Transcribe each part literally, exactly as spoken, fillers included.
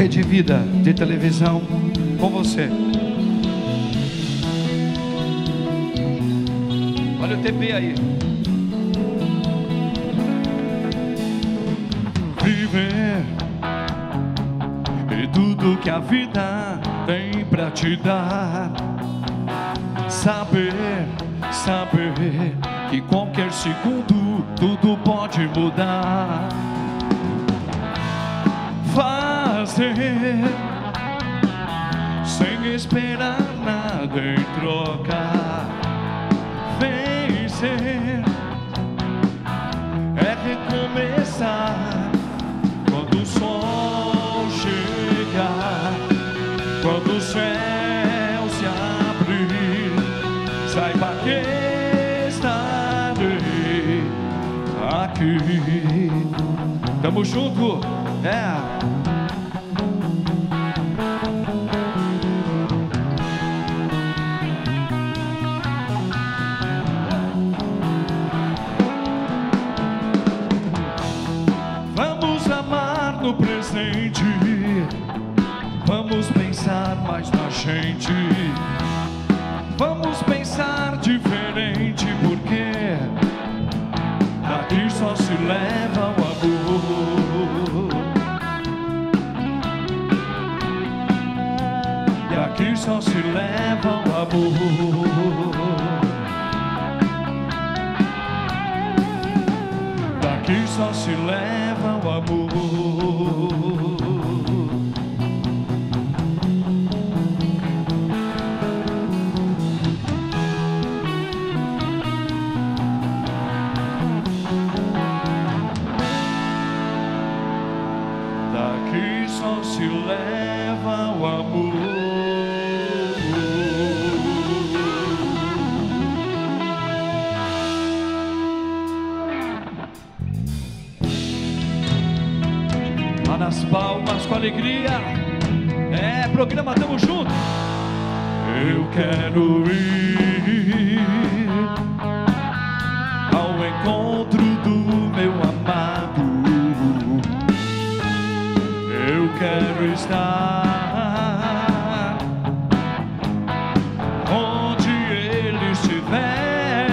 Rede Vida de televisão, com você. Olha o T P aí. Viver e tudo que a vida tem pra te dar. Saber, saber que qualquer segundo tudo pode mudar. Fazer sem esperar nada em troca. Vencer é recomeçar quando o sol chegar, quando o céu se abrir. Saiba que estarei aqui. Tamo junto, é. Vamos amar no presente, vamos pensar mais na gente. Vamos pensar diferente, porque daqui só se leva o amor. Daqui só se leva o amor. Daqui só se leva o amor. Daqui só se leva o amor. Lá nas palmas com alegria. É, programa Tamo Junto. Eu quero ir ao encontro do meu amado. Eu quero estar onde ele estiver.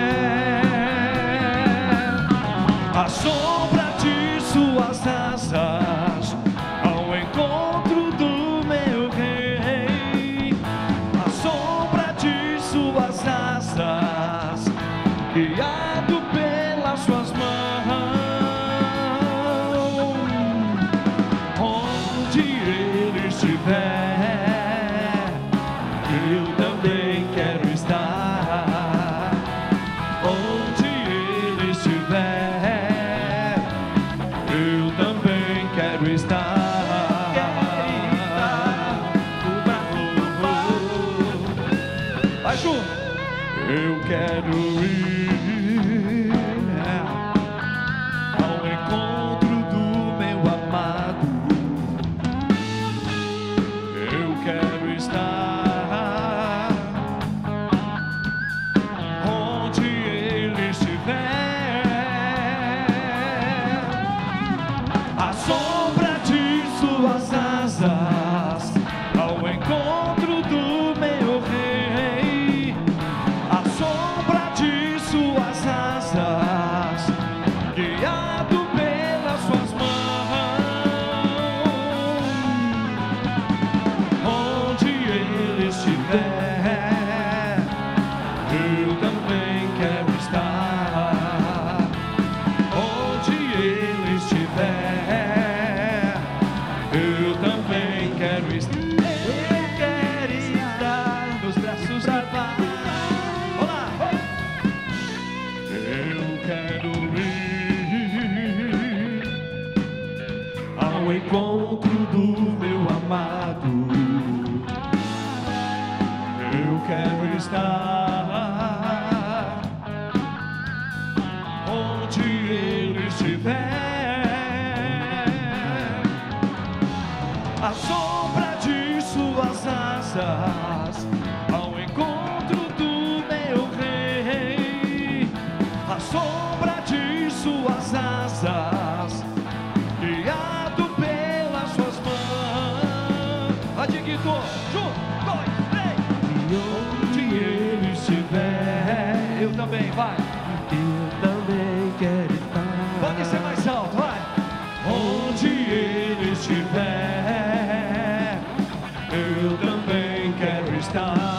A sombra de suas asas, ao encontro do meu rei. A sombra de suas asas, guiado pelas suas mãos. Eu também quero estar onde ele estiver. Eu também quero estar. Vai junto. Eu quero ir também, vai. Eu também quero estar. Pode ser mais alto, vai. Onde Ele estiver, eu também quero estar.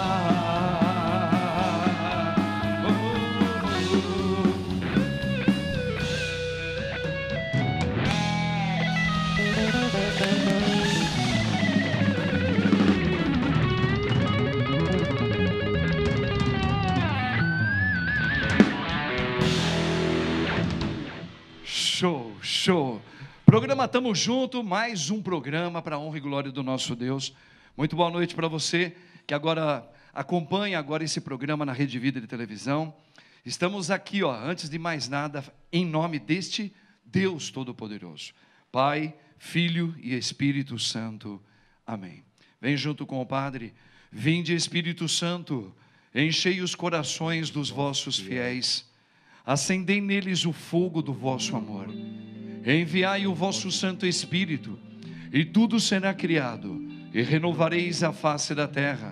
Show, show. Programa Tamo Junto, mais um programa para a honra e glória do nosso Deus. Muito boa noite para você que agora acompanha agora esse programa na Rede Vida de televisão. Estamos aqui, ó, antes de mais nada, em nome deste Deus Todo-Poderoso, Pai, Filho e Espírito Santo. Amém. Vem junto com o Padre. Vinde, Espírito Santo, enchei os corações dos vossos fiéis. Acendei neles o fogo do vosso amor. Enviai o vosso Santo Espírito, e tudo será criado, e renovareis a face da terra.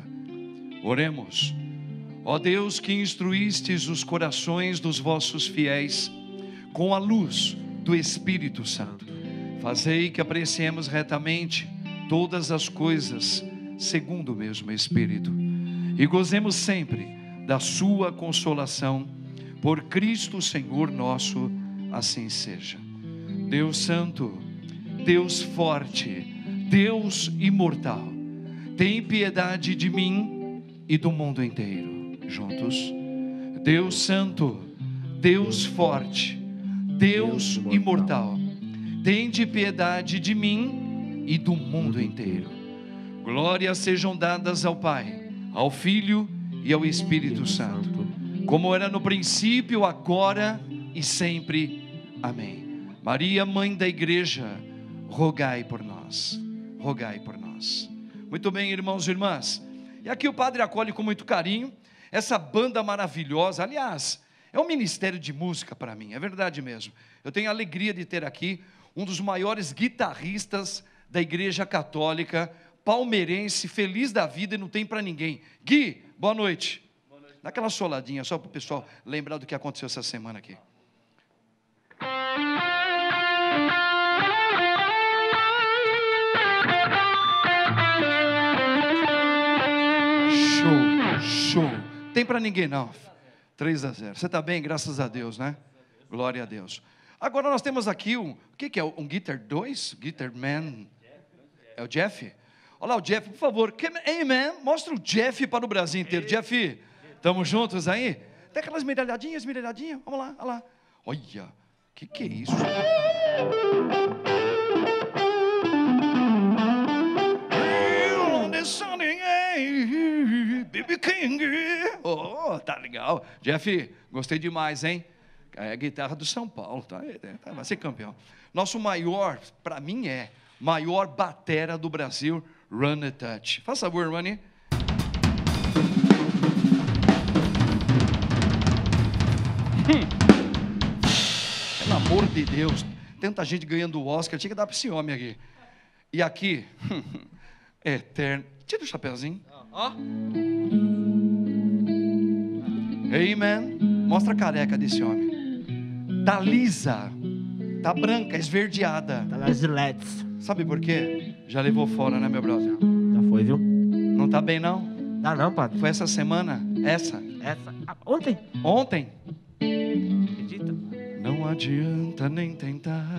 Oremos. Ó Deus, que instruístes os corações dos vossos fiéis com a luz do Espírito Santo, fazei que apreciemos retamente todas as coisas segundo o mesmo Espírito, e gozemos sempre da sua consolação, por Cristo Senhor nosso, assim seja. Deus Santo, Deus forte, Deus imortal, tem piedade de mim e do mundo inteiro. Juntos. Deus Santo, Deus forte, Deus imortal, tende piedade de mim e do mundo inteiro. Glórias sejam dadas ao Pai, ao Filho e ao Espírito Santo, como era no princípio, agora e sempre. Amém. Maria, Mãe da Igreja, rogai por nós, rogai por nós. Muito bem, irmãos e irmãs, e aqui o Padre acolhe com muito carinho essa banda maravilhosa. Aliás, é um ministério de música para mim, é verdade mesmo. Eu tenho a alegria de ter aqui um dos maiores guitarristas da Igreja Católica, palmeirense, feliz da vida e não tem para ninguém. Gui, boa noite. Dá aquela soladinha, só para o pessoal lembrar do que aconteceu essa semana aqui. Show, show. Tem para ninguém não. três a zero. Você está bem? Graças a Deus, né? Glória a Deus. Agora nós temos aqui um, o que, que é? Um Guitar dois? Guitar Man? É o Jeff? Olha lá o Jeff, por favor. Amen. Mostra o Jeff para o Brasil inteiro. Jeff, estamos juntos aí? Tem aquelas medalhadinhas, medalhadinhas. Vamos lá, olha lá. Olha, o que, que é isso? Baby King. Oh, tá legal. Jeff, gostei demais, hein? É a guitarra do São Paulo, tá? tá vai ser campeão. Nosso maior, para mim é, maior batera do Brasil, Run a Touch. Faz favor, Rony. Hum. Pelo amor de Deus, tanta gente ganhando o Oscar, tinha que dar para esse homem aqui. E aqui, eterno. Tira o chapeuzinho. Ó. Amen. Mostra a careca desse homem. Tá lisa, tá branca, esverdeada. Tá nas giletes. Sabe por quê? Já levou fora, né, meu brother? Já foi, viu? Não tá bem, não? Dá não, Padre. Foi essa semana? Essa? Essa. Ah, ontem. Ontem? Acredita? Não adianta nem tentar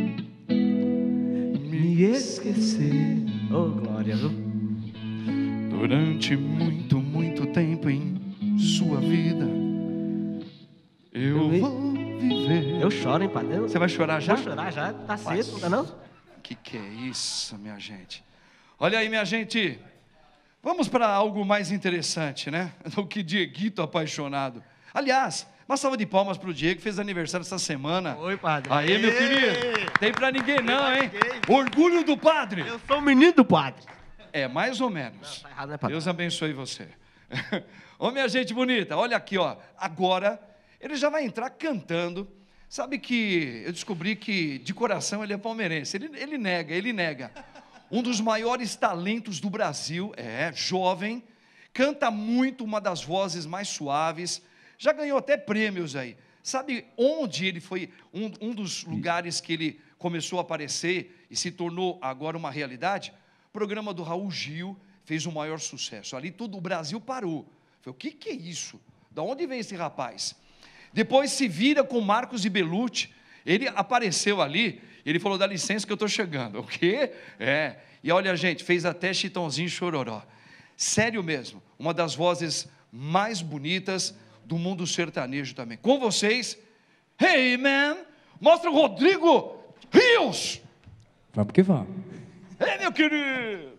me esquecer. Oh, glória, viu? Durante muito, muito tempo em sua vida, eu, eu vou viver. Eu choro, hein, Padre? Você vai chorar já? Vou chorar já, tá cedo, não é não? Que que é isso, minha gente? Olha aí, minha gente. Vamos para algo mais interessante, né? Do que Dieguito apaixonado. Aliás, uma salva de palmas para o Diego, que fez aniversário essa semana. Oi, Padre. Aí, meu querido. Tem para ninguém não, hein? Orgulho do Padre. Eu sou o menino do Padre. É, mais ou menos. Não, tá errado, né, Padre? Deus abençoe você. Ô, minha gente bonita, olha aqui, ó. Agora, ele já vai entrar cantando. Sabe que eu descobri que, de coração, ele é palmeirense. Ele, ele nega, ele nega. Um dos maiores talentos do Brasil, é, jovem, canta muito, uma das vozes mais suaves. já ganhou até prêmios aí. Sabe onde ele foi, um, um dos lugares que ele começou a aparecer e se tornou agora uma realidade? O programa do Raul Gil fez o maior sucesso. Ali todo o Brasil parou. Falei, o que, que é isso? Da onde vem esse rapaz? Depois Se Vira com Marcos e Belucci. Ele apareceu ali, ele falou, dá licença que eu estou chegando. O quê? É. E olha, gente, fez até Chitãozinho Chororó. Sério mesmo, uma das vozes mais bonitas do mundo sertanejo também. Com vocês, hey man, mostra o Rodrigo Rios. Vamos que vamos. Hey, meu querido.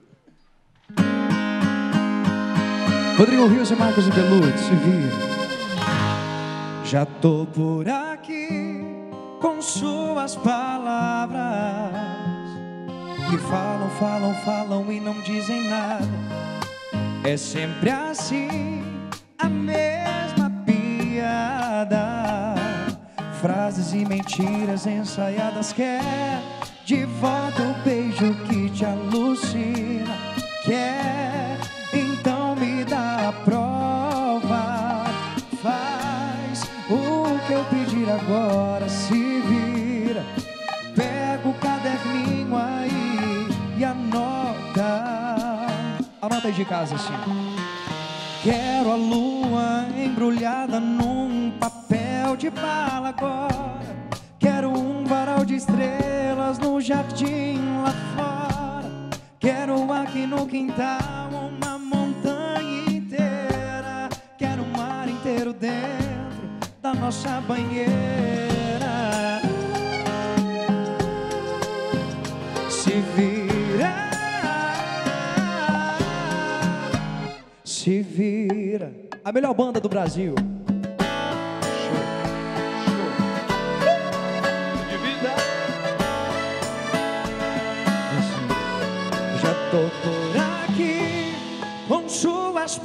Rodrigo Rios e Marcos e Belucci, se vira. Já tô por aqui com suas palavras que falam, falam, falam e não dizem nada. É sempre assim, a mesma piada. Frases e mentiras ensaiadas. Quer de volta o beijo que te alucina. Quer, então me dá a prova. Faz o que eu pedir agora, se vira. Pega o caderninho aí e anota. Anota aí de casa assim. Quero a lua embrulhada num papel de bala agora. Quero um varal de estrelas no jardim lá fora. Quero aqui no quintal uma montanha inteira. Quero um mar inteiro dentro da nossa banheira. Se vira, se vira. A melhor banda do Brasil. Show, show. De vida. Já tô por aqui com suas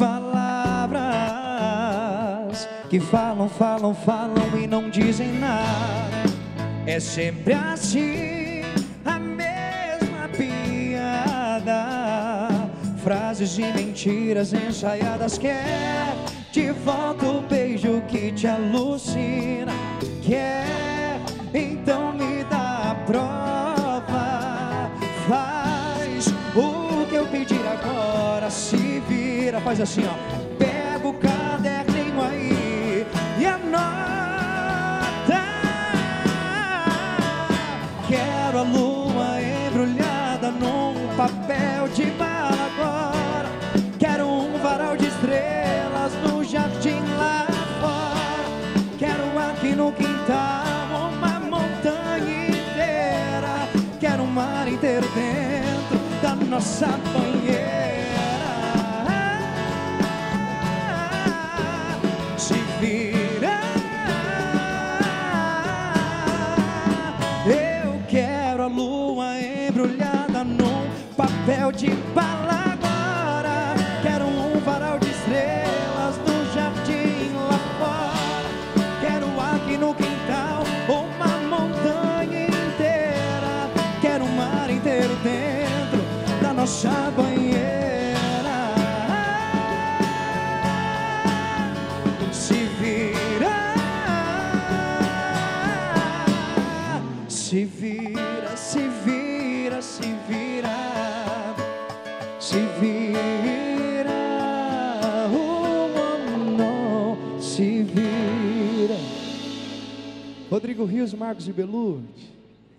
palavras que falam, falam, falam e não dizem nada. É sempre assim, a mesma piada. Frases e mentiras ensaiadas. Quer de volta o beijo que te alucina. Quer, então me dá a prova. Faz o que eu pedir agora, se vira. Faz assim, ó. Pega o caderninho aí e anota. Quero a lua embrulhada num papel de bala agora. Quero um varal de estrelas no jardim lá fora. Quero aqui no quintal uma montanha inteira. Quero um mar inteiro dentro da nossa banheira. Se vira. Eu quero a lua embrulhada num papel de bala agora. Quero um varal de estrelas no jardim lá fora. Quero aqui no quintal uma montanha inteira. Quero um mar inteiro dentro da nossa banheira. Se vira, se vira, se vira, se vira, se vira, oh, oh, oh, se vira. Rodrigo Rios, Marcos e Belucci.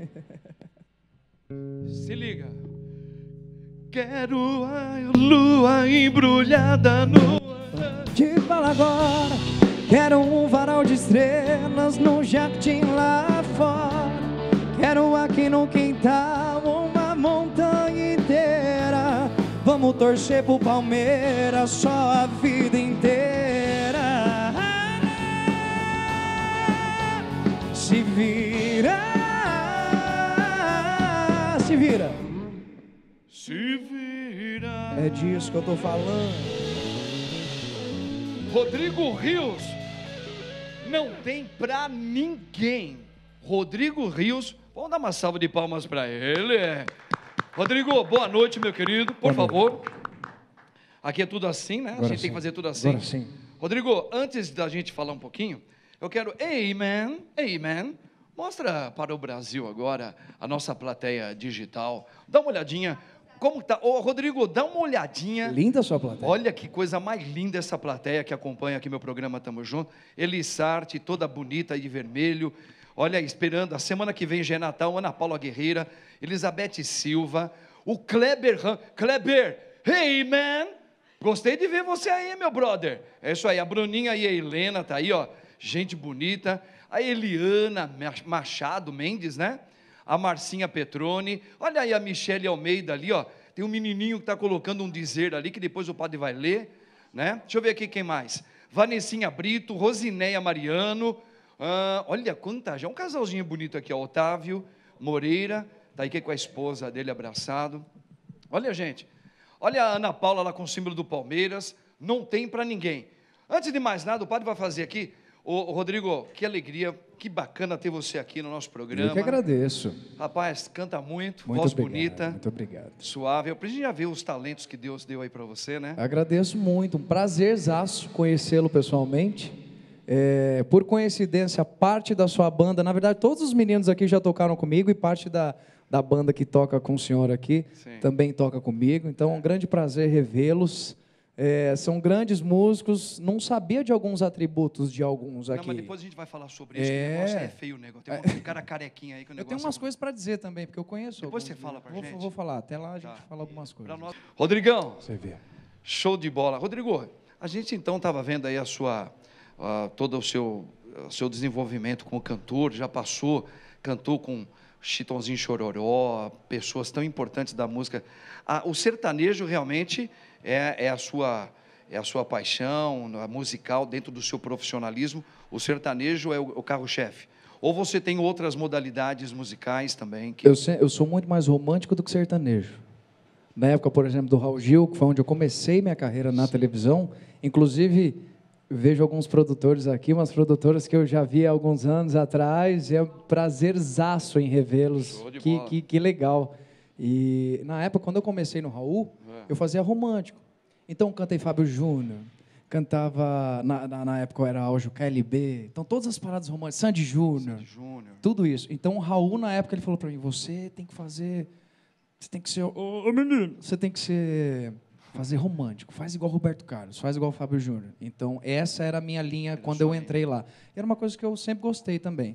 Se liga. Quero a lua embrulhada no... Te falo agora. Quero um varal de estrelas no jardim lá fora. Quero aqui no quintal uma montanha inteira. Vamos torcer pro Palmeiras só a vida inteira. Se vira, se vira. Se vira. É disso que eu tô falando. Rodrigo Rios não tem pra ninguém. Rodrigo Rios, vamos dar uma salva de palmas pra ele. Rodrigo, boa noite, meu querido, por Boa favor. noite. Aqui é tudo assim, né? Agora a gente sim. tem que fazer tudo assim. Agora sim. Rodrigo, antes da gente falar um pouquinho, eu quero, amen, amen, mostra para o Brasil agora a nossa plateia digital. Dá uma olhadinha, como tá? Ô, Rodrigo, dá uma olhadinha. Linda a sua plateia. Olha que coisa mais linda essa plateia que acompanha aqui meu programa Tamo Junto. Elissarte, toda bonita e de vermelho. Olha, esperando, a semana que vem já é Natal, Ana Paula Guerreira, Elizabeth Silva, o Kleber, Kleber, hey man, gostei de ver você aí, meu brother. É isso aí, a Bruninha e a Helena tá aí, ó, gente bonita. A Eliana Machado Mendes, né? A Marcinha Petrone, olha aí a Michele Almeida ali, ó, tem um menininho que está colocando um dizer ali, que depois o padre vai ler, né? Deixa eu ver aqui quem mais. Vanessinha Brito, Rosinéia Mariano, ah, olha quanta gente, um casalzinho bonito aqui, ó, Otávio Moreira, está aqui com a esposa dele abraçado. Olha, gente, olha a Ana Paula lá com o símbolo do Palmeiras, não tem para ninguém. Antes de mais nada, o padre vai fazer aqui. Ô, Rodrigo, que alegria, que bacana ter você aqui no nosso programa. Eu que agradeço. Rapaz, canta muito, Muito voz obrigado, bonita. Muito obrigado. Suave. Eu preciso já ver os talentos que Deus deu aí para você, né? Agradeço muito, um prazerzaço conhecê-lo pessoalmente. É, por coincidência, parte da sua banda, na verdade, todos os meninos aqui já tocaram comigo e parte da, da banda que toca com o senhor aqui Sim. também toca comigo. Então, é um grande prazer revê-los. É, são grandes músicos, não sabia de alguns atributos de alguns aqui. Não, mas depois a gente vai falar sobre isso, é... o negócio é feio, o negócio. Tem um cara carequinha aí que o negócio... Eu tenho umas é... coisas para dizer também, porque eu conheço. Depois você alguns... fala pra vou, gente. Vou falar, até lá a gente tá. fala algumas coisas. Nós... Rodrigão, você vê. Show de bola. Rodrigo, a gente então estava vendo aí a sua, uh, todo o seu, uh, seu desenvolvimento como cantor, já passou, cantou com Chitãozinho Chororó, pessoas tão importantes da música. Ah, o sertanejo realmente é, é a sua... é a sua paixão, a musical, dentro do seu profissionalismo, o sertanejo é o, o carro-chefe. Ou você tem outras modalidades musicais também? Que... Eu, se, eu sou muito mais romântico do que sertanejo. Na época, por exemplo, do Raul Gil, que foi onde eu comecei minha carreira na Sim. televisão, inclusive, vejo alguns produtores aqui, umas produtoras que eu já vi há alguns anos atrás, e é um prazerzaço em revê-los. Que, que, que legal. E, na época, quando eu comecei no Raul, é. eu fazia romântico. Então, cantei Fábio Júnior, cantava, na, na, na época eu era Aujo K L B, então todas as paradas românticas, Sandy Júnior, tudo isso. Então, o Raul, na época, ele falou para mim, você tem que fazer, você tem que ser, ô oh, menino, você tem que ser, fazer romântico, faz igual Roberto Carlos, faz igual Fábio Júnior. Então, essa era a minha linha ele quando eu entrei lá. E era uma coisa que eu sempre gostei também.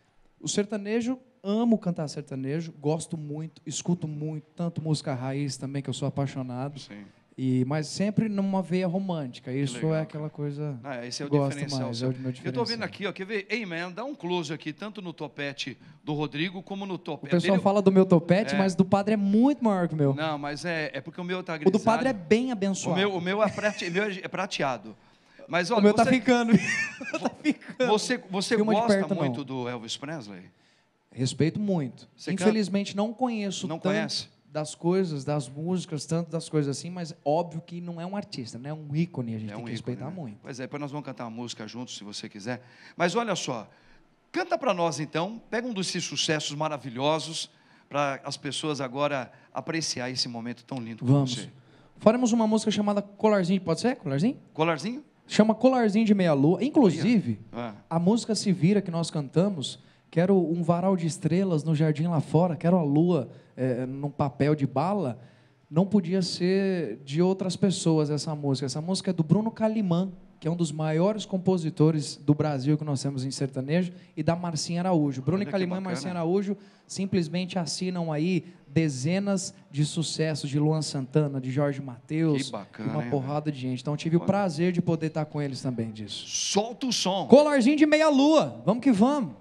O sertanejo, amo cantar sertanejo, gosto muito, escuto muito, tanto música raiz também, que eu sou apaixonado. Sim. E, mas sempre numa veia romântica. Isso legal, é aquela coisa. Ah, esse é o que diferencial. Mais, é o meu diferencial. Eu estou vendo aqui, ó, quer ver? Ei, man, dá um close aqui, tanto no topete do Rodrigo como no topete. O pessoal dele... fala do meu topete, é. mas do padre é muito maior que o meu. Não, mas é, é porque o meu está grisalho. O do padre é bem abençoado. O meu, o meu, é, prate... meu é prateado. Mas, olha, o meu você... tá ficando. tá ficando. Você, você gosta perto, muito não. do Elvis Presley? Respeito muito. Você Infelizmente, canta... não conheço não tanto. Conhece? Das coisas, das músicas, tanto das coisas assim, mas óbvio que não é um artista, né? É um ícone, a gente é tem um que ícone, respeitar né? muito. Pois é, depois nós vamos cantar uma música juntos, se você quiser. Mas olha só, canta para nós então, pega um desses sucessos maravilhosos, para as pessoas agora apreciar esse momento tão lindo com vamos. você. Faremos uma música chamada Colarzinho, pode ser? Colarzinho? Colarzinho? Chama Colarzinho de Meia Lua. Inclusive, ah. a música Se Vira que nós cantamos, quero um varal de estrelas no jardim lá fora, quero a lua é, num papel de bala, não podia ser de outras pessoas essa música. Essa música é do Bruno Calimã, que é um dos maiores compositores do Brasil que nós temos em sertanejo, e da Marcinha Araújo. Bruno Calimã e Marcinha Araújo simplesmente assinam aí dezenas de sucessos de Luan Santana, de Jorge Mateus, bacana, e uma hein, porrada velho? de gente. Então, tive Olha. o prazer de poder estar com eles também disso. Solta o som. Colarzinho de Meia Lua. Vamos que vamos.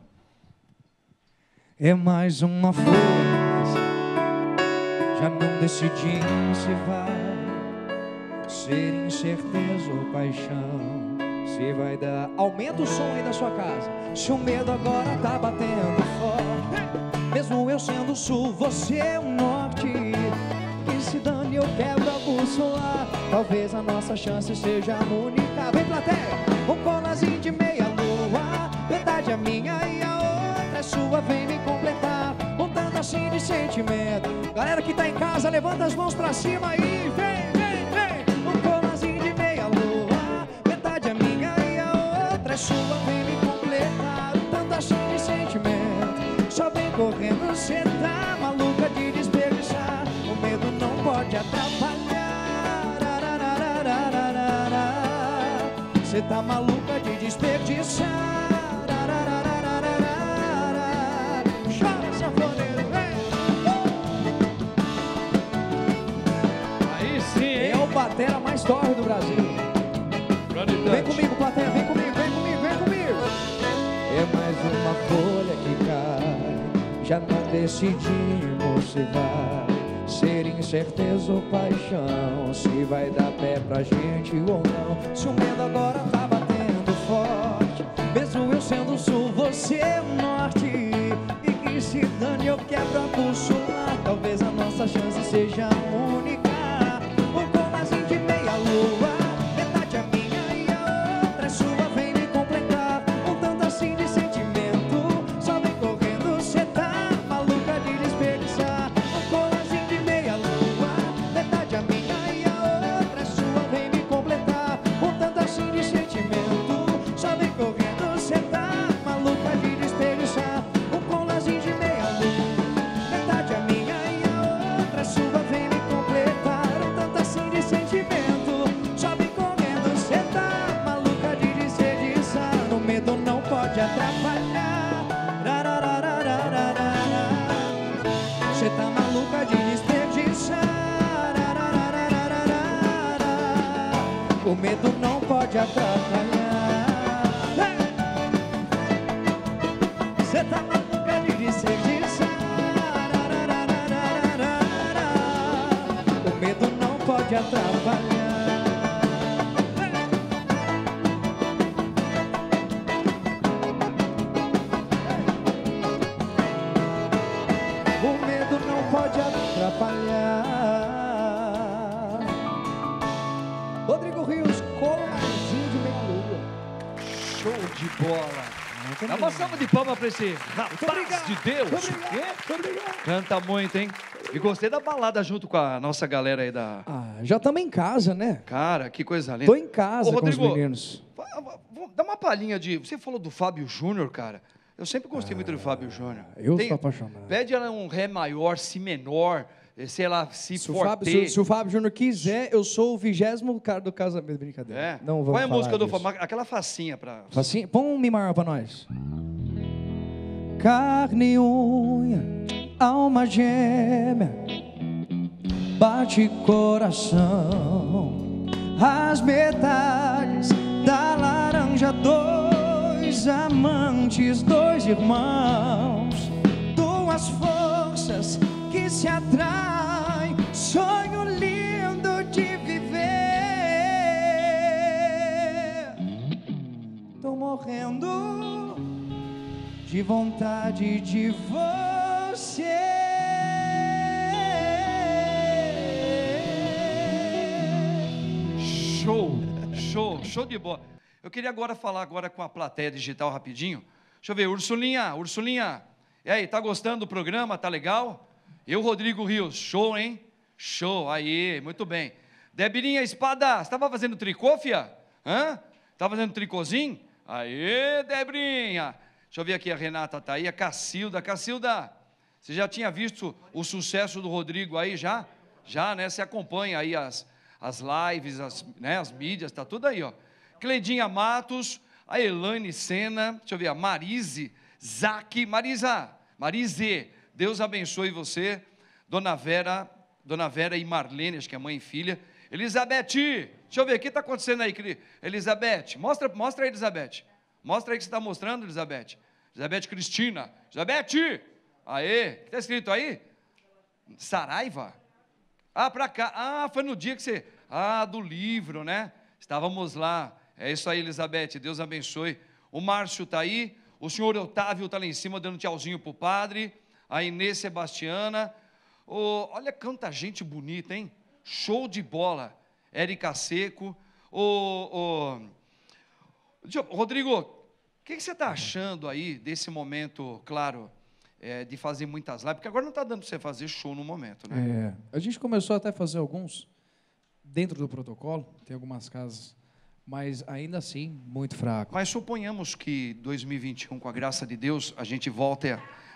É mais uma flor, já não decidimos se vai ser incerteza ou paixão, se vai dar. Aumenta o som aí da sua casa. Se o medo agora tá batendo forte, mesmo eu sendo o sul, você é o norte. Que se dane, eu quebro a bússola. Talvez a nossa chance seja a única. Vem, plateia! Um colarzinho de meia lua, verdade é minha e a outra é sua. Vem me completar, um tanto assim de sentimento. Galera que tá em casa, levanta as mãos pra cima e vem, vem, vem. Um colarzinho de meia lua, verdade é minha vem correndo, cê tá maluca de desperdiçar. O medo não pode atrapalhar. Ararararararara. Cê tá maluca de desperdiçar. Ararararararara. Chora, sanfoneiro, vem! Aí sim, hein? É o batera mais torre do Brasil. Vem comigo, plateia, vem comigo, vem comigo, vem comigo. É mais uma folha que cai. Já não decidimos se vai ser incerteza ou paixão, se vai dar pé pra gente ou não. Se o medo agora tá batendo forte, mesmo eu sendo o sul, você é o norte. E que se dane, eu quebro a bússola. Talvez a nossa chance seja única. Um colazinho de meia lua, metade a minha e a outra é sua. Vem me completar, um tanto assim de sentimento. Só vem correndo, cê tá maluca de desperdiçar. Um colazinho de meia lua, metade a minha e a outra é sua. Vem me completar, um tanto assim de sentimento. Só vem correndo, cê tá maluca de desperdiçar. Um colazinho de meia lua, metade a minha e a outra é sua. Vem me completar, um tanto assim de sentimento. Só vem correndo, cê tá maluca de desperdiçar. O medo não pode atrapalhar. Rarararararara. Cê tá maluca de desperdiçar. Rarararararara. O medo não pode atrapalhar. Hey! Cê tá maluca de desperdiçar. Rarararararara. O medo não pode atrapalhar. O medo não pode atrapalhar. Rodrigo Rios, colazinho de meia lua. Show de bola. Dá uma salva de palmas pra esse rapaz de Deus. Muito obrigado, muito obrigado. Canta muito, hein? E gostei da balada junto com a nossa galera aí da... Ah, já estamos em casa, né? Cara, que coisa linda. Tô em casa Ô, com os Rodrigo, meninos. va- va- Dá uma palhinha de... Você falou do Fábio Júnior, cara. Eu sempre gostei muito do Fábio Júnior. eu Tem- sou apaixonado. Pede ela um Ré maior, Si menor, eh, sei lá, Si Se o, forte. Fábio, se, se o Fábio Júnior quiser, eu sou o vigésimo cara do casamento. Brincadeira. É. Não vamos Qual é a falar música do disso. Fábio? Aquela facinha pra... Assim, põe um mi maior pra nós. Carne e unha, alma gêmea, bate coração, as metades da laranja, dois amantes, dois irmãos, duas forças que se atraem, sonho lindo de viver. Tô morrendo de vontade de você. Show, show, show de bola. Eu queria agora falar agora com a plateia digital rapidinho. Deixa eu ver, Ursulinha, Ursulinha. E aí, tá gostando do programa? Tá legal? Eu, Rodrigo Rios, show, hein? Show, aí, muito bem. Debirinha Espada, você estava fazendo tricô, fia? Hã? Estava fazendo tricôzinho? Aê, Debrinha. Deixa eu ver aqui, a Renata tá aí, a Cacilda. Cacilda, você já tinha visto o sucesso do Rodrigo aí já? Já, né? Você acompanha aí as, as lives, as, né, as mídias, tá tudo aí, ó. Cleidinha Matos, a Elaine Sena, deixa eu ver, a Marise, Zac, Marisa, Marise, Deus abençoe você. Dona Vera, Dona Vera e Marlene, acho que é mãe e filha. Elizabeth, deixa eu ver, o que está acontecendo aí, Elizabeth? Mostra, mostra aí, Elizabeth. Mostra aí que você está mostrando, Elizabeth. Elizabeth Cristina. Elizabeth! Aê, o que está escrito aí? Saraiva? Ah, para cá. Ah, foi no dia que você... Ah, do livro, né? Estávamos lá. É isso aí, Elizabeth. Deus abençoe. O Márcio está aí. O senhor Otávio está lá em cima dando tchauzinho para o padre. A Inês Sebastiana. Oh, olha quanta gente bonita, hein? Show de bola. Érica Seco. O... Oh, Rodrigo, o que, que você está achando aí desse momento, claro, é, de fazer muitas lives? Porque agora não está dando para você fazer show no momento, né? É, a gente começou até a fazer alguns dentro do protocolo, tem algumas casas, mas ainda assim, muito fraco. Mas suponhamos que dois mil e vinte e um, com a graça de Deus, a gente volte a,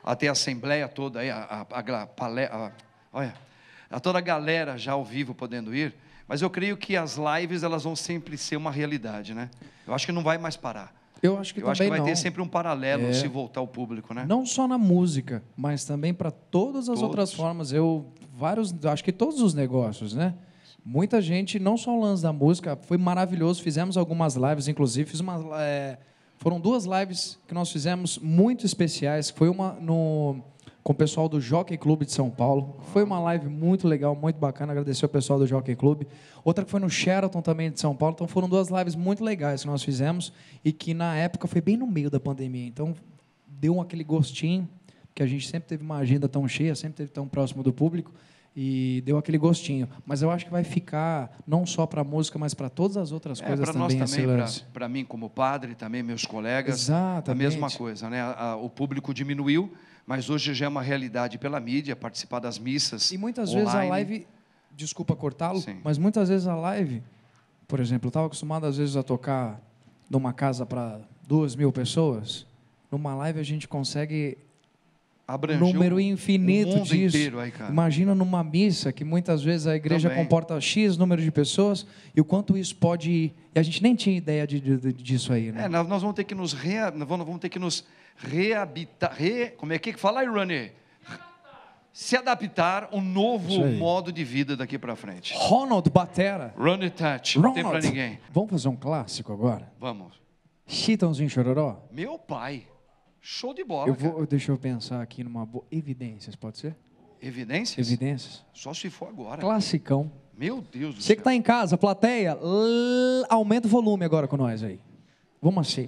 até a assembleia toda, aí, a, a, a, a, a, olha, a toda a galera já ao vivo podendo ir, mas eu creio que as lives elas vão sempre ser uma realidade, né? Eu acho que não vai mais parar. Eu acho que eu também acho que vai não. ter sempre um paralelo É. se voltar ao público, né? Não só na música, mas também para todas as Todos. outras formas. Eu vários, acho que todos os negócios, né? Muita gente, não só o lance da música, foi maravilhoso. Fizemos algumas lives, inclusive, fiz uma, é, foram duas lives que nós fizemos muito especiais. Foi uma no com o pessoal do Jockey Club de São Paulo. Foi uma live muito legal, muito bacana. Agradecer ao pessoal do Jockey Club. Outra que foi no Sheraton também de São Paulo. Então foram duas lives muito legais que nós fizemos e que na época foi bem no meio da pandemia. Então deu aquele gostinho, que a gente sempre teve uma agenda tão cheia, sempre teve tão próximo do público e deu aquele gostinho. Mas eu acho que vai ficar não só para a música, mas para todas as outras É, coisas para nós também. também, para mim como padre, também meus colegas, Exatamente. a mesma coisa, né? A, a, o público diminuiu, mas hoje já é uma realidade pela mídia, participar das missas E muitas online. vezes a live, desculpa cortá-lo, Sim. mas muitas vezes a live, por exemplo, eu estava acostumado às vezes a tocar numa casa para duas mil pessoas. Numa live a gente consegue Abrangeu número o- infinito o mundo disso. inteiro aí, cara. Imagina numa missa que muitas vezes a igreja Também. comporta X número de pessoas e o quanto isso pode... E a gente nem tinha ideia de, de- disso aí, né? É, nós, nós vamos ter que nos rea, nós vamos, vamos ter que nos reabitar, re, como é que fala aí, Ronnie? Se adaptar a um novo Isso aí. modo de vida daqui para frente. Ronald Batera. Ronnie Touch, não tem para Ronald. ninguém. Vamos fazer um clássico agora? Vamos. Chitãozinho Chororó? Meu pai, show de bola, Eu cara. vou, deixa eu pensar aqui numa boa... Evidências, pode ser? Evidências? Evidências. Só se for agora. Classicão. Meu Deus do Você céu. que está em casa, plateia, l- aumenta o volume agora com nós aí. Vamos assim.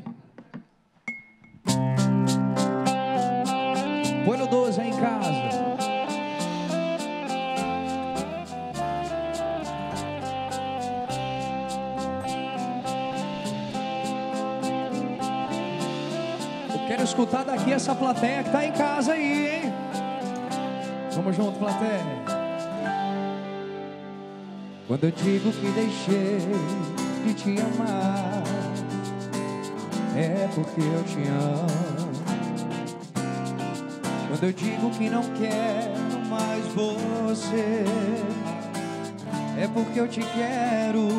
Põe no doze aí em casa. Eu quero escutar daqui essa plateia que está em casa aí, hein? Vamos junto, plateia. Quando eu digo que deixei de te amar, é porque eu te amo. Quando eu digo que não quero mais você, é porque eu te quero.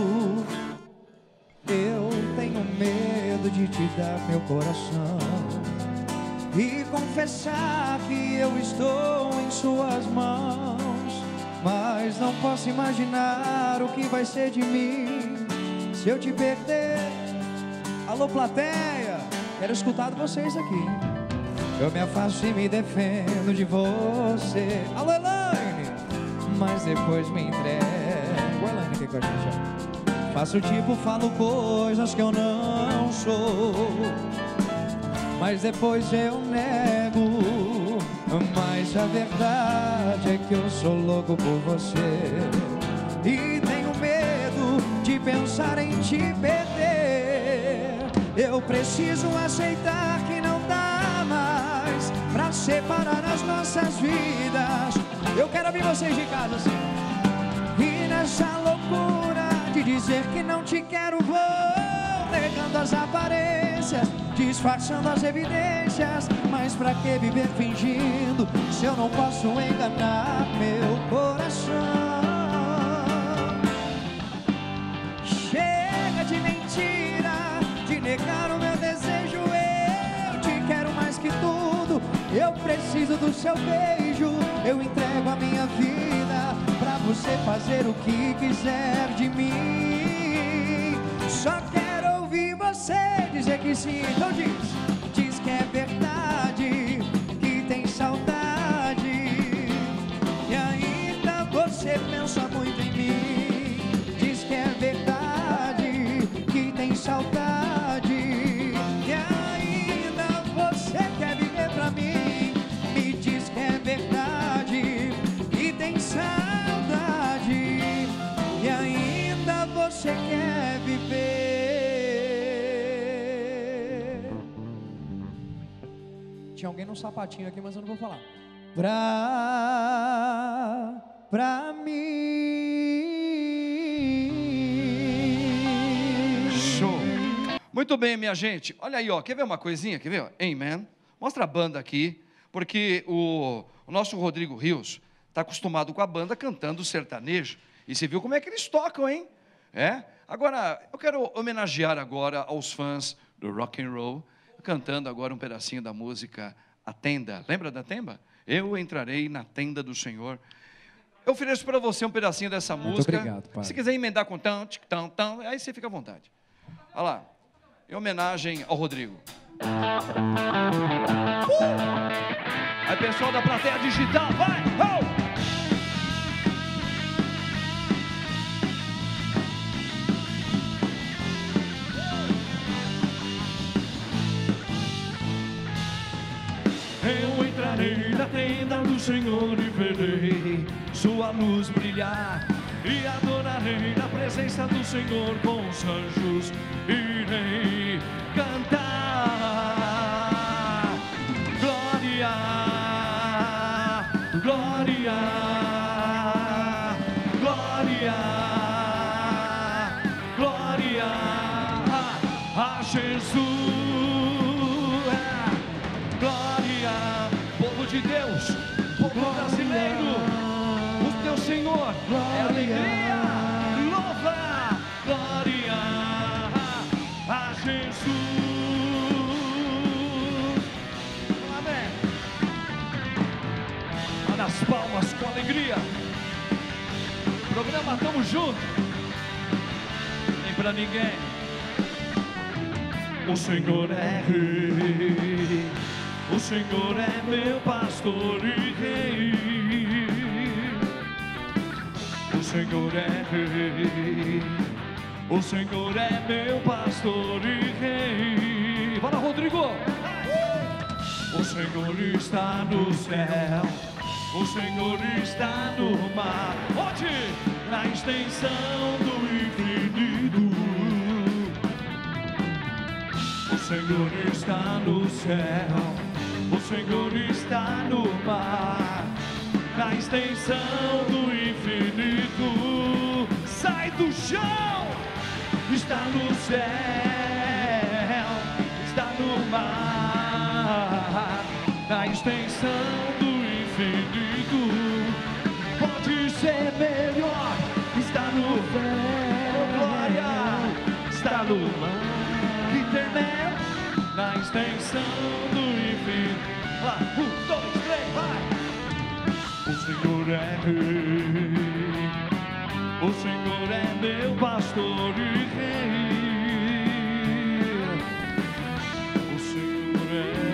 Eu tenho medo de te dar meu coração e confessar que eu estou em suas mãos. Mas não posso imaginar o que vai ser de mim se eu te perder. Alô, plateia, quero escutar de vocês aqui. Eu me afasto e me defendo de você. Alô, Elaine, mas depois me entrego. Elaine aqui com a gente, ó. Faço tipo, falo coisas que eu não sou, mas depois eu nego. Mas a verdade é que eu sou louco por você e tenho medo de pensar em te perder. Eu preciso aceitar que não dá mais pra separar as nossas vidas. Eu quero ouvir vocês de casa assim. E nessa loucura de dizer que não te quero, vou negando as aparências, disfarçando as evidências. Mas pra que viver fingindo se eu não posso enganar meu coração? Chega de mentira, de negar o meu desejo. Eu te quero mais que tudo, eu preciso do seu beijo. Eu entrego a minha vida pra você fazer o que quiser de mim. Só quero ouvir você dizer que sim. Então diz, diz que é verdade, que tem saudade, e ainda você pensa muito em mim. Diz que é verdade, que tem saudade, e ainda você quer viver pra mim. Me diz que é verdade, que tem saudade, e ainda você quer viver. Tinha alguém num sapatinho aqui, mas eu não vou falar. Pra, pra mim. Show. Muito bem, minha gente. Olha aí, ó. Quer ver uma coisinha? Quer ver? Ó? Amen. Mostra a banda aqui. porque o, o nosso Rodrigo Rios está acostumado com a banda cantando sertanejo. E você viu como é que eles tocam, hein? É? Agora, eu quero homenagear agora aos fãs do rock and roll, cantando agora um pedacinho da música A Tenda. Lembra da Tenda? Eu entrarei na tenda do Senhor. Eu ofereço para você um pedacinho dessa Muito música. obrigado, pai. Se quiser emendar com tão, tic, tão, tão, aí você fica à vontade. Olha lá, em homenagem ao Rodrigo. Uh! Aí, pessoal da plateia digital, vai! Oh! Eu entrarei na tenda do Senhor e verei sua luz brilhar, e adorarei na presença do Senhor com os anjos, irei cantar. Glória, glória, glória, glória a Jesus. De Deus, povo brasileiro, o teu Senhor é alegria, louva, glória a Jesus. Amém. Lá nas palmas com alegria. Programa Tamo Junto. Nem pra ninguém. O Senhor é rei. O Senhor é meu pastor e rei. O Senhor é rei. O Senhor é meu pastor e rei. Fala, Rodrigo. O Senhor está no céu. O Senhor está no mar. Onde? Na extensão do infinito. O Senhor está no céu. O Senhor está no mar, na extensão do infinito. Sai do chão, está no céu, está no mar, na extensão do infinito. Pode ser melhor, está no céu, glória, está no mar, que tremendo, na extensão do infinito. Lá, um, dois, três, vai! O Senhor é rei, o Senhor é meu pastor e rei. O Senhor é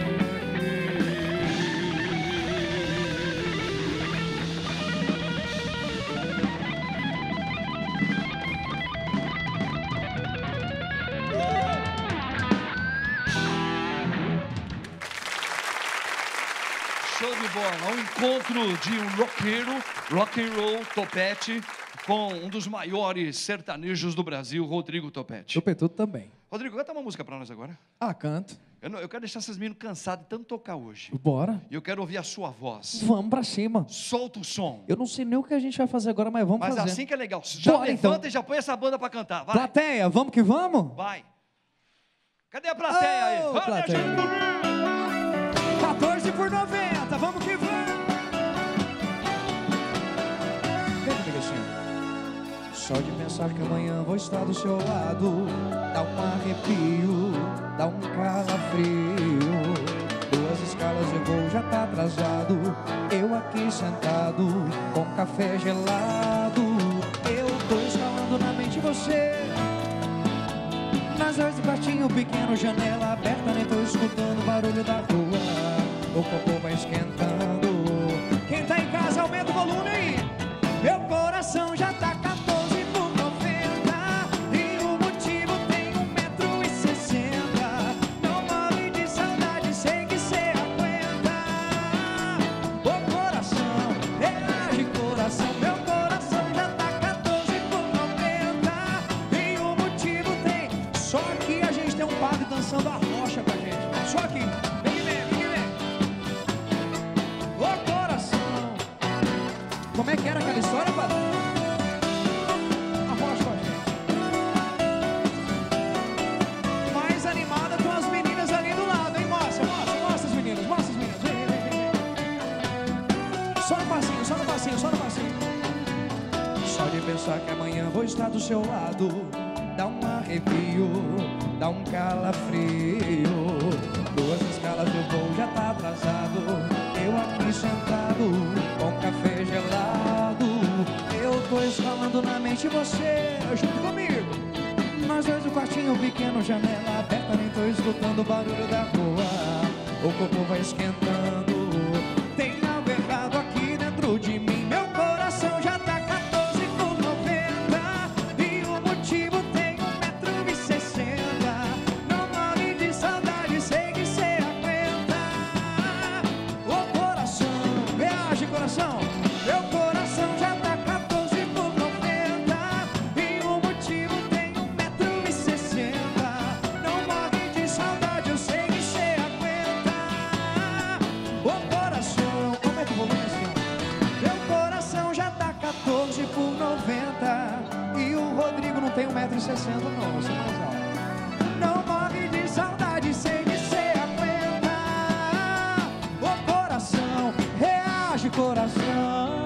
show de bola, um encontro de um roqueiro, rock and roll, Topete, com um dos maiores sertanejos do Brasil, Rodrigo Topete. O Petuto também. Rodrigo, canta uma música pra nós agora. Ah, canto. Eu, não, eu quero deixar esses meninos cansados de tanto tocar hoje. Bora. E eu quero ouvir a sua voz. Vamos pra cima. Solta o som. Eu não sei nem o que a gente vai fazer agora, mas vamos Mas fazer. assim que é legal. Já Bora, levanta então. e já põe essa banda pra cantar. Vai. Plateia, vamos que vamos? Vai. Cadê a plateia aí? Ô, Vamos, plateia. gente. quatorze por noventa, vamos que vamos. Só de pensar que amanhã vou estar do seu lado, dá um arrepio, dá um calafrio. Duas escalas e o voo já tá atrasado, eu aqui sentado com café gelado. Eu tô escalando na mente você, nas horas de quartinho pequeno, janela aberta, nem tô escutando o barulho da rua. O cocô vai esquentando. Quem tá em casa aumenta o volume aí. Meu coração já tá quatorze por noventa e o motivo tem um metro e sessenta. Não morre de saudade, sei que cê aguenta. O coração, reage coração. Meu coração já tá quatorze por noventa e o motivo tem. Só que a gente tem um padre dançando a rocha com a gente. Só aqui, vem que vem, vem que vem. Só no passinho, só no passinho, só no passinho. Só de pensar que amanhã vou estar do seu lado, dá um arrepio, dá um calafrio. Duas escalas do voo já tá atrasado, eu aqui sentado com café gelado. Eu tô escalando na mente você, junto comigo. Nós dois no quartinho pequeno, janela aberta, nem tô escutando o barulho da rua. O corpo vai esquentando, tem algo errado aqui dentro de mim. Meu coração já tá quatorze por noventa e o motivo tem um metro e sessenta. Não morre de saudade, sei que cê aguenta. O coração, reage coração. Meu coração já tá quatorze por noventa e o motivo tem um metro e sessenta. Não morre de saudade, eu sei que cê aguenta. O coração, aumenta o volume assim, ó. Meu coração já tá quatorze por noventa e o Rodrigo não tem um metro e sessenta não, eu sou mais alto. Não morre de saudade, sei que cê aguenta. O coração, reage coração.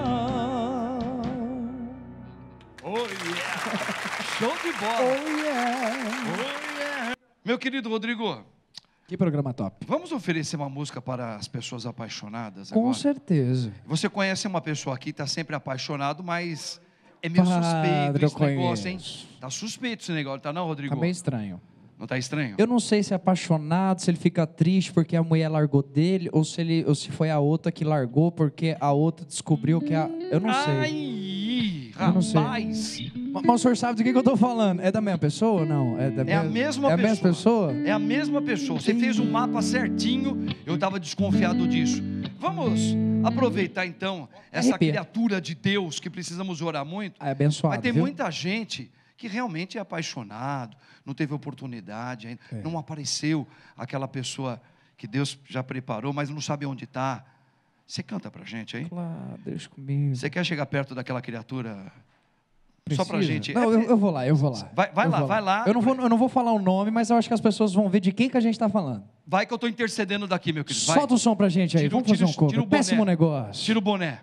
Oh, yeah. Show de bola. Oh yeah. Oh, yeah. Meu querido Rodrigo, Que programa top. vamos oferecer uma música para as pessoas apaixonadas Com agora? certeza. Você conhece uma pessoa aqui que está sempre apaixonado, mas é meio Padre, suspeito eu esse negócio, hein? conheço. Tá suspeito esse negócio, tá não, Rodrigo? Tá meio estranho. Não tá estranho? Eu não sei se é apaixonado, se ele fica triste porque a mulher largou dele, ou se, ele, ou se foi a outra que largou porque a outra descobriu que a... Eu não sei. Ai, Eu não sei. rapaz! Mas, mas o senhor sabe do que, que eu tô falando? É da mesma pessoa ou não? É, da É a mes- mesma é a pessoa. mesma pessoa? É a mesma pessoa. Você fez um mapa certinho, eu estava desconfiado disso. Vamos aproveitar então essa Arrepia. criatura de Deus que precisamos orar muito. Ah, é abençoado, Mas tem viu? muita gente que realmente é apaixonado, não teve oportunidade ainda, É. não apareceu aquela pessoa que Deus já preparou, mas não sabe onde está. Você canta pra gente aí? Claro, deixa comigo. Você quer chegar perto daquela criatura? Só pra Precisa? gente. Não, É- eu, eu vou lá, eu vou lá. Vai- vai Eu lá, vou vai lá. Eu não, vou, eu não vou falar o nome, mas eu acho que as pessoas vão ver de quem que a gente tá falando. Vai que eu estou intercedendo daqui, meu querido. Vai. Solta o som pra gente aí, Tira o- vamos fazer tira um o- cover. tira o boné. Péssimo negócio. Tira o boné.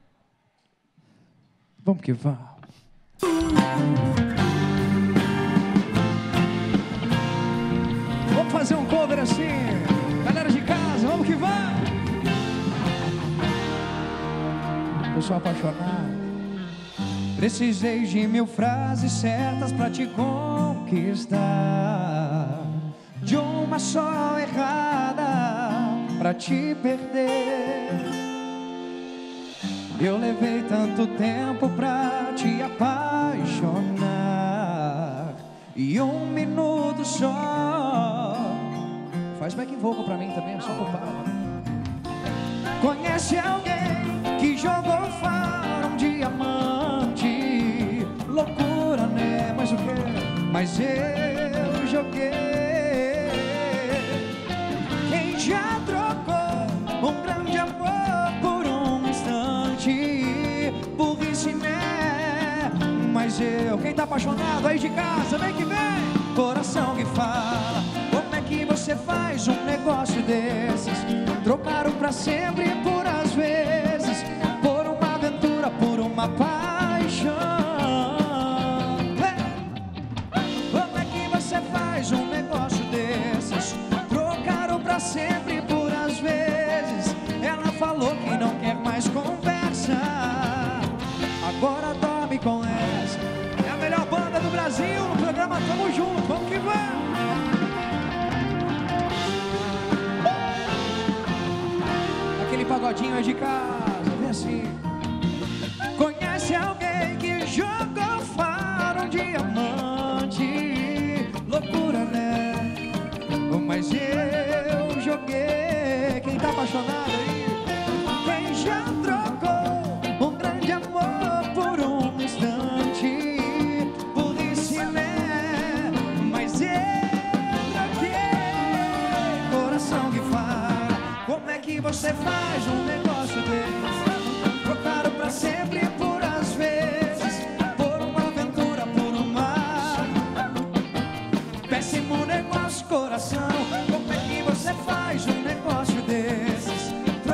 Vamos que vamos. Vamos fazer um cover assim. Galera de casa, vamos que vamos. Eu sou apaixonado. Precisei de mil frases certas pra te conquistar, de uma só errada pra te perder. Eu levei tanto tempo pra te apaixonar, e um minuto só. Faz back vocal pra mim também, é só culpado. Conhece alguém que jogou fora um diamante? Loucura, né? Mas o quê? Mas eu joguei. Quem já trocou um grande amor por um instante? Burrice, né? Mas eu, quem tá apaixonado aí de casa, vem que vem. Coração que fala, como é que você faz um negócio desses? Trocaram pra sempre por às vezes, por uma aventura, por uma paixão. É. Como é que você faz um negócio desses? Trocaram pra sempre por às vezes. Ela falou que não quer mais conversa, agora dorme com essa. É a melhor banda do Brasil no programa Tamo Junto, vamos que vamos. Aquele pagodinho aí de casa, vem assim. Conhece alguém que jogou fora um diamante? Loucura, né? Mas eu joguei. Quem tá apaixonado aí? Quem já trocou um grande amor por um instante? Burrice, né? Mas eu troquei. Coração que fala, como é que você faz um negócio desse? Trocaram pra sempre por às vezes, por uma aventura, por uma... Péssimo negócio, coração. Como é que você faz um negócio desses?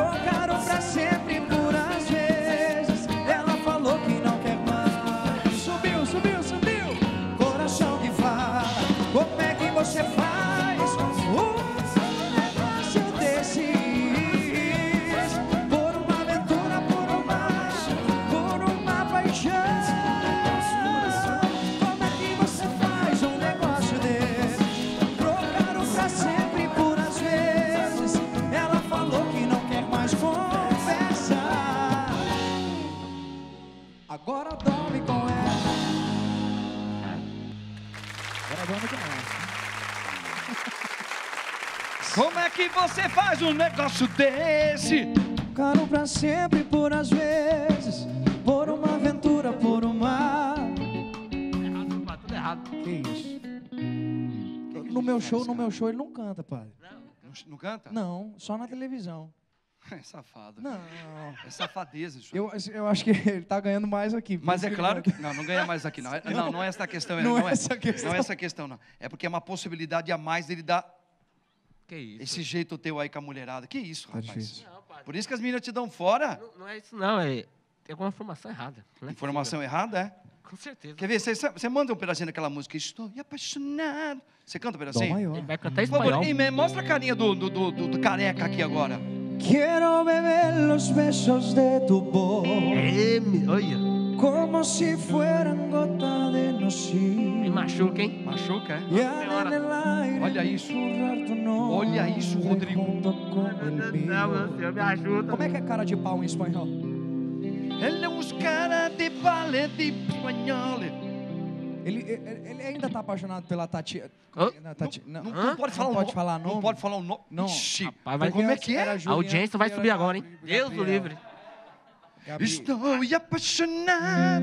Como é que você faz um negócio desse? Caro pra sempre, por às vezes, por uma aventura, por uma... Errado, padre, tudo errado. Que isso? No meu show, no meu show ele não canta, padre. Não, não canta? Não, só na televisão. É safado. Não. É safadeza isso. Eu, eu acho que ele tá ganhando mais aqui. por Mas isso é ele claro canta. que... Não, não ganha mais aqui, não. É- Não, não é essa a questão. Não Não, é é essa a questão. Não é essa a questão, não. É porque é uma possibilidade a mais dele dar Que isso? esse jeito teu aí com a mulherada. Que isso, Tá rapaz? difícil. Não, padre. Por isso que as meninas te dão fora. Não, não é isso, não. É... Tem alguma informação errada. Não é Informação errada, é? possível. Com certeza. Quer ver? Você, você manda um pedacinho daquela música. Estou apaixonado. Você canta um Dó pedacinho? maior. Ele vai cantar Por favor, espanhol. ei, me- mostra a carinha do, do, do, do- do careca aqui agora. Quero beber los besos de tu voz, É, me- olha. como si fueran gota de Me nocil. machuca, hein? Machuca, é? Y en el aire Olha isso. susurrar tu nombre Olha isso, Rodrigo. junto con el Não, mío. meu Senhor, me ajuda. Como é que é cara de pau em espanhol? Ele é uns cara de balé de espanhol. Ele, ele, ele ainda tá apaixonado pela Tati... Hã? na Tati Não, não, não Hã? pode Não falar o pode nome. falar Não nome? pode falar o nome. Não. Ixi, Rapaz, vai- como é que Era é? A Juliana, audiência vai subir agora, hein? Gabriela. Deus o livre. Gabi. Estou apaixonado.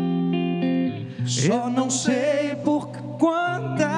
Só não sei por quantas.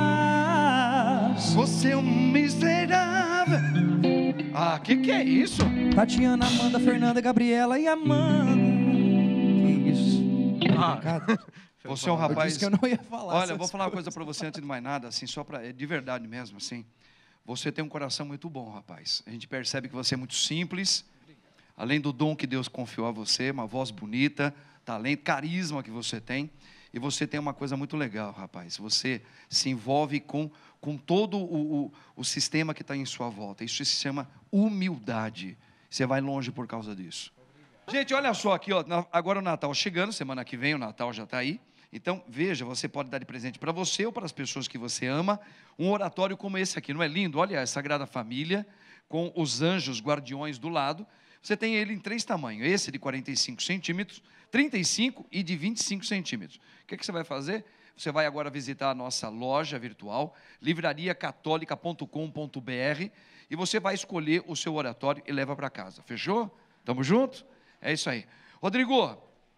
Você é um miserável. Ah, que que é isso? Tatiana, Amanda, Fernanda, Gabriela e Amanda. Que isso? Ah. Pecado. Você é um Eu rapaz... disse que eu não ia falar. Olha, eu essas vou falar uma coisas. coisa pra você antes de mais nada, assim, só para de verdade mesmo, assim. Você tem um coração muito bom, rapaz. A gente percebe que você é muito simples. Além do dom que Deus confiou a você, uma voz bonita, talento, carisma que você tem. E você tem uma coisa muito legal, rapaz. Você se envolve com, com todo o, o, o sistema que está em sua volta. Isso se chama humildade. Você vai longe por causa disso. Gente, olha só aqui, ó, na- agora o Natal chegando, semana que vem o Natal já está aí. Então, veja, você pode dar de presente para você ou para as pessoas que você ama, um oratório como esse aqui, não é lindo? Olha, a Sagrada Família, com os anjos guardiões do lado. Você tem ele em três tamanhos, esse de quarenta e cinco centímetros, trinta e cinco e de vinte e cinco centímetros. O que, que você vai fazer? Você vai agora visitar a nossa loja virtual, livraria católica ponto com ponto br, e você vai escolher o seu oratório e leva para casa. Fechou? Tamo junto? É isso aí. Rodrigo,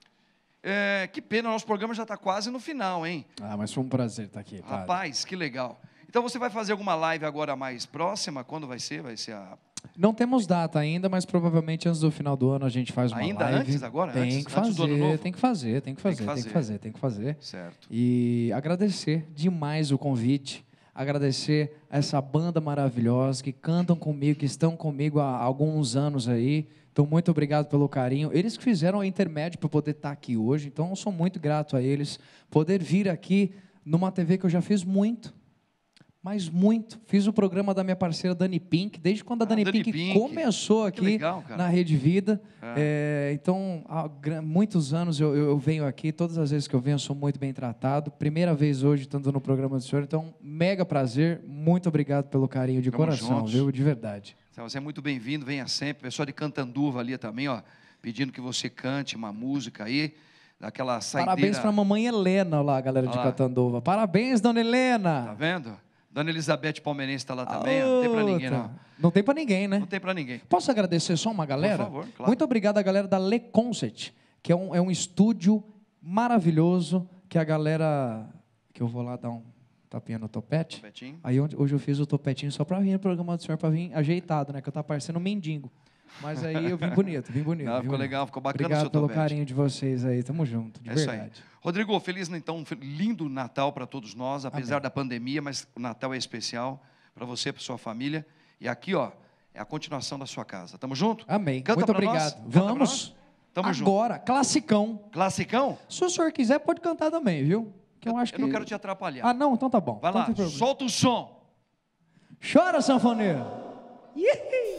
é, que pena, nosso programa já está quase no final, hein? Ah, mas foi um prazer estar aqui, padre. Rapaz, que legal. Então você vai fazer alguma live agora mais próxima? Quando vai ser? Vai ser a... Não temos data ainda, mas provavelmente antes do final do ano a gente faz uma Ainda live. antes agora? Tem Antes- que antes do ano fazer, novo? tem que fazer, tem que fazer, tem que fazer. fazer, tem que fazer. Certo. E agradecer demais o convite, agradecer essa banda maravilhosa que cantam comigo, que estão comigo há alguns anos aí. Então, muito obrigado pelo carinho. Eles que fizeram o intermédio para poder estar aqui hoje, então eu sou muito grato a eles. Poder vir aqui numa T V que eu já fiz muito, mas muito. Fiz o programa da minha parceira Dani Pink, desde quando a Ah, Dani, Dani Pink, Pink. começou Que aqui legal, cara. na Rede Vida. É. É, então, há gra- muitos anos eu, eu- eu venho aqui, todas as vezes que eu venho eu sou muito bem tratado. Primeira vez hoje estando no programa do senhor, então, mega prazer. Muito obrigado pelo carinho de Tamo coração, juntos. viu? De verdade. Então, você é muito bem-vindo, venha sempre. Pessoal de Cantanduva ali também, ó, pedindo que você cante uma música aí, daquela saideira. Parabéns para a mamãe Helena lá, galera de Olha lá. Catanduva. Parabéns, dona Tá Helena. vendo? Dona Elizabeth Palmeirense está lá também, ó. Não tem pra ninguém, não. Não tem para ninguém, né? Não tem pra ninguém. Posso agradecer só uma galera? favor, claro. Muito obrigado à galera da Le Concert, que é um, é um estúdio maravilhoso, que a galera... Que eu vou lá dar um tapinha no topete. Betinho. Aí onde- hoje eu fiz o topetinho só para vir no programa do senhor, para vir ajeitado, né? Que eu tava parecendo um mendigo. Mas aí eu vim bonito, vim bonito. Não, vim ficou bonito. legal, ficou bacana o Obrigado seu pelo topete. carinho de vocês aí, tamo junto, de É isso aí. verdade. Rodrigo, feliz então, um lindo Natal para todos nós, apesar Amém. da pandemia, mas o Natal é especial para você, para sua família. E aqui, ó, é a continuação da sua casa. Tamo junto? Amém. Canta Muito pra nós? obrigado. Canta pra Vamos. nós? Tamo junto. Agora, classicão. Classicão? Se o senhor quiser, pode cantar também, viu? Que eu, acho eu que... não quero te atrapalhar. Ah, não? Então tá bom. Vai Então lá, não tem problema. solta o som. Chora, sanfoneiro. Ihi.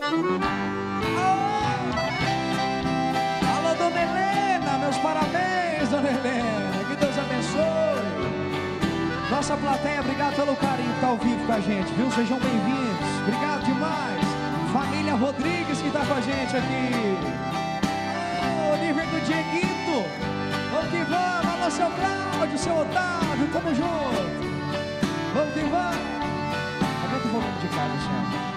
Oh! Alô, dona Helena, meus parabéns, dona Helena. Que Deus abençoe. Nossa plateia, obrigado pelo carinho que está ao vivo com a gente, viu? Sejam bem-vindos. Obrigado demais. Família Rodrigues que está com a gente aqui. Oh, Oliver do Dieguito. Vamos que vamos. Alô, seu Cláudio, seu Otávio, tamo junto. Vamos que vamos. Aumenta o volume de casa, senhor.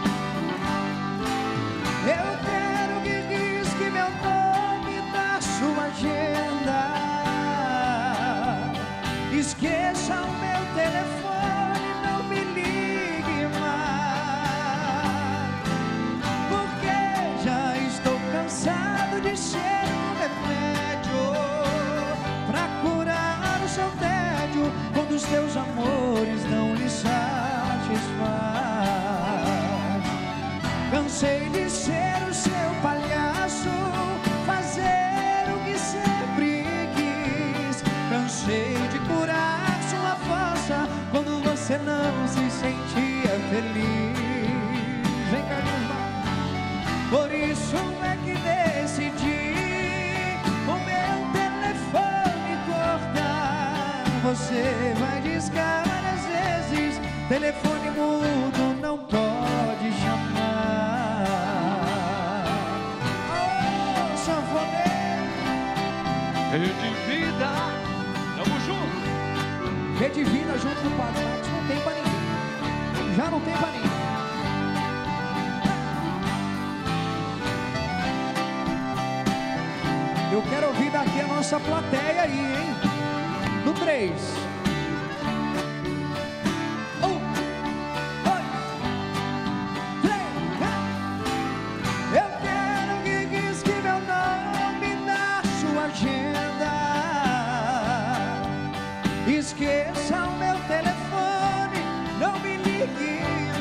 telefone mudo não pode chamar. Oh, sanfoneiro. Rede Vida, tamo junto. Rede Vida junto com o Padre Marcos não tem pra ninguém. Já não tem pra ninguém. Eu quero ouvir daqui a nossa plateia aí, hein? No três. Um, dois, três. Eu quero que risque meu nome na sua agenda. Esqueça o meu telefone, não me ligue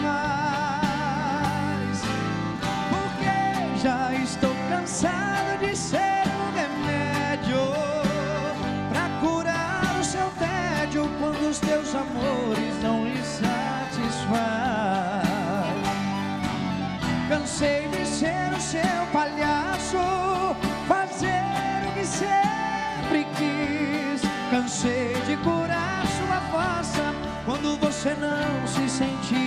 mais. Porque já estou cansado de ser quando os teus amores não lhe satisfaz. Cansei de ser o seu palhaço, fazer o que sempre quis. Cansei de curar sua força quando você não se sentir